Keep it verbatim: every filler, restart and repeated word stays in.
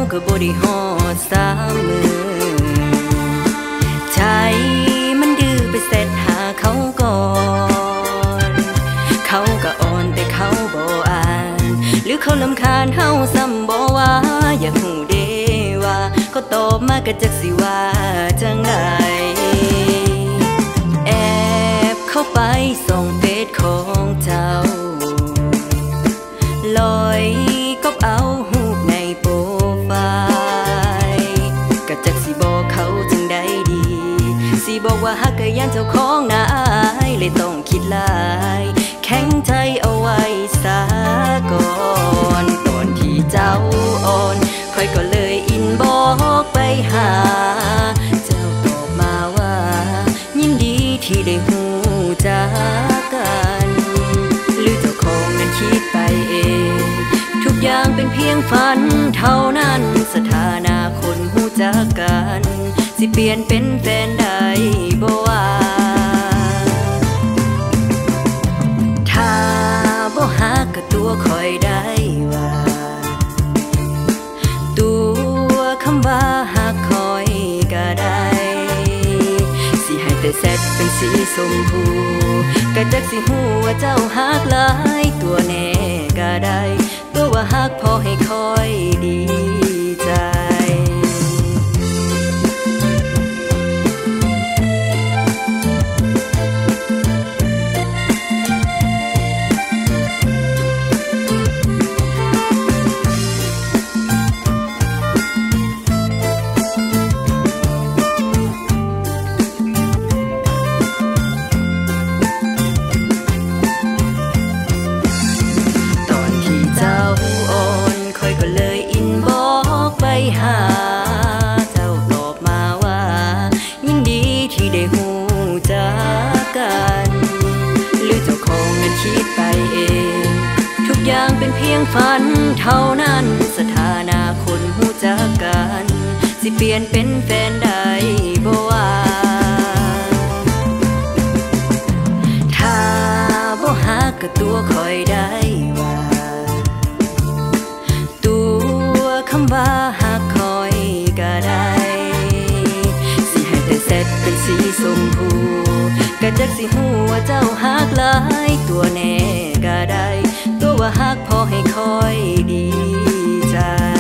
ก็บ่ได้ฮอดสามมือใจมันดื้อไปเสร็จหาเขาก่อนเขาก็อ่อนแต่เขาบ่อ่านหรือเขาลำคาญเฮาซ้ำบ่ว่าอยากหูเด้ว่าเขาตอบมาก็จักสิว่าจังไดแอบเข้าไปส่องเฟซของเจ้าลอยก็เอาหูปในโปรไฟล์ก็จักสิบอกเขาจังได้ดีสิบอกว่าฮักก็ยันเจ้าของนายเลยต้องคิดหลายแข็งใจเอาไว้ซะก่อนตอนที่เจ้าอ่อนค่อยก็เลยอินบอกไปหาเจ้าตอบมาว่ายินดีที่ได้หูจากกันหรือเจ้าของนั้นคิดไปเองทุกอย่างเป็นเพียงฝันเท่านั้นสถานะคนหูจากกันสิเปลี่ยนเป็นแฟนได้บ่ว่าถ้าบ่ฮักก็ตัวคอยได้ว่าตัวคำว่าฮักคอยก็ได้สิให้แต่แซดเป็นสีชมพูก็จักสิหูว่าเจ้าฮักหลายตัวแน่ก็ได้ตัวว่าฮักพอให้คอยดีใจหาเจ้าตอบมาว่ายินดีที่ได้หูจากกันหรือเจ้าของนั้นคิดไปเองทุกอย่างเป็นเพียงฝันเท่านั้นสถานะคนหูจากกันสิเปลี่ยนเป็นแฟนได้บ่ว่าถ้าบ่ฮักก็ตัวคอยได้ว่าตัวคำว่าฮักคอยก็ได้สิให้แต่แซดเป็นสีชมพูก็จักสิหูว่าเจ้าฮักหลายตัวแน่ก็ได้ตัวว่าฮักพอให้คอยดีใจ